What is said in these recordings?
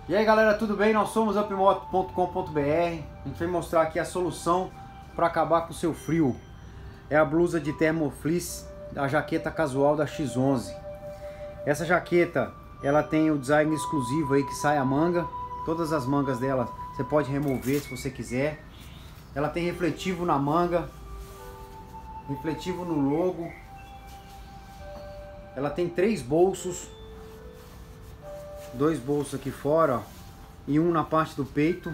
E aí galera, tudo bem? Nós somos upmoto.com.br. A gente vai mostrar aqui a solução para acabar com o seu frio. É a blusa de Thermofleece, a jaqueta casual da X11. Essa jaqueta, ela tem o design exclusivo aí que sai a manga. Todas as mangas dela você pode remover se você quiser. Ela tem refletivo na manga, refletivo no logo. Ela tem 3 bolsos. 2 bolsos aqui fora, ó, e um na parte do peito.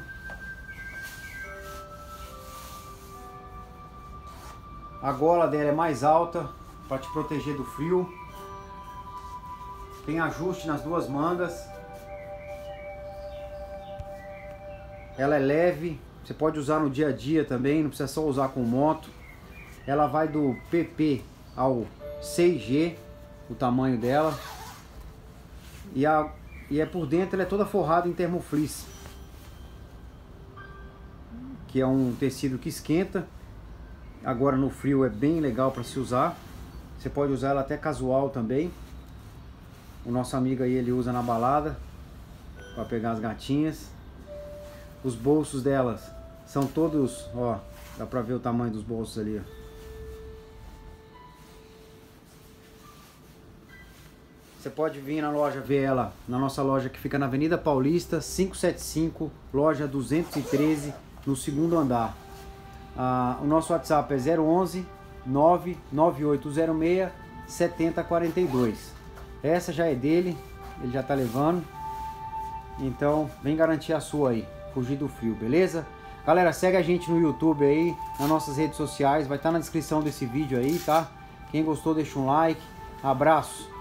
A gola dela é mais alta para te proteger do frio. Tem ajuste nas 2 mangas. Ela é leve, você pode usar no dia a dia também, não precisa só usar com moto. Ela vai do PP ao 6G, o tamanho dela. E é por dentro, ela é toda forrada em Thermofleece, que é um tecido que esquenta. Agora no frio é bem legal para se usar. Você pode usar ela até casual também. O nosso amigo aí, ele usa na balada para pegar as gatinhas. Os bolsos delas são todos, ó, dá para ver o tamanho dos bolsos ali, ó. Você pode vir na loja ver ela, na nossa loja que fica na Avenida Paulista, 575, loja 213, no 2º andar. O nosso WhatsApp é 011 99806 7042. Essa já é dele, ele já tá levando. Então vem garantir a sua aí, fugir do frio, beleza? Galera, segue a gente no YouTube aí, nas nossas redes sociais, vai estar na descrição desse vídeo aí, tá? Quem gostou deixa um like, abraço!